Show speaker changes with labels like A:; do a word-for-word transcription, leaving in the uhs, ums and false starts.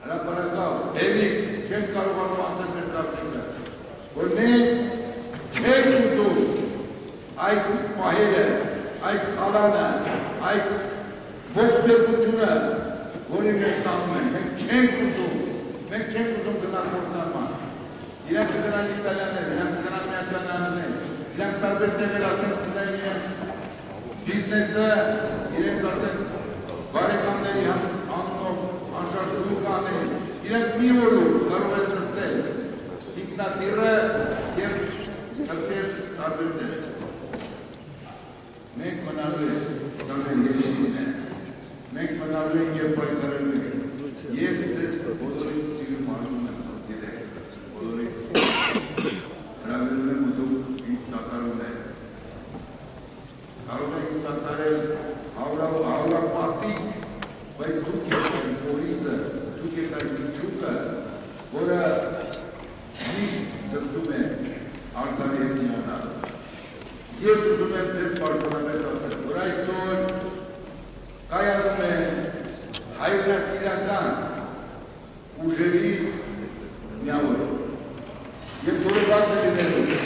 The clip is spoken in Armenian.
A: հրապարակավ, հելիք, չեմ կարողանում ասել մեր կարծիքը, որ մենք չենք ուզում այս պահերը, այս տալանը, այս ողջերգությունը, որի մեզ տանում են, մենք չենք ուզում, մենք չենք ուզում գնալ գործարման, իրենք կգնան իտալյաներ, իրենք կգնան միացյալ նահանգներ, իրենք տարբեր տեղեր արդեն կգնան իրենց բիզնեսը, իրենք ասեն բարեկամների անունով անշարժ դուք անել, իրենք մի օրում կարող են նստել ինքնատիրը և խրճել տարբեր տեղեր։ Մենք մնալու ենք տարբեր երկրներն, մենք մնալու ենք և պայքարելու ենք, և ձեզ բոլորին սիրում արվում եմ գիտեք, բոլորին հրավիրում եմ ու դուք ինձ սատարում եք։ Կարող եք սատարել հարյուրապատիկ, բայց դուք եք այն պոլիսը, դուք եք այն միջուկը, որը միշտ ձգտում է արդարի հետ միանալ։ Ես ուզում եմ ձեզ պաշտոնապես ասել, որ այսօր կայանում է հայրենասիրական ուժերի միավորը և դուրս բաց է լինելու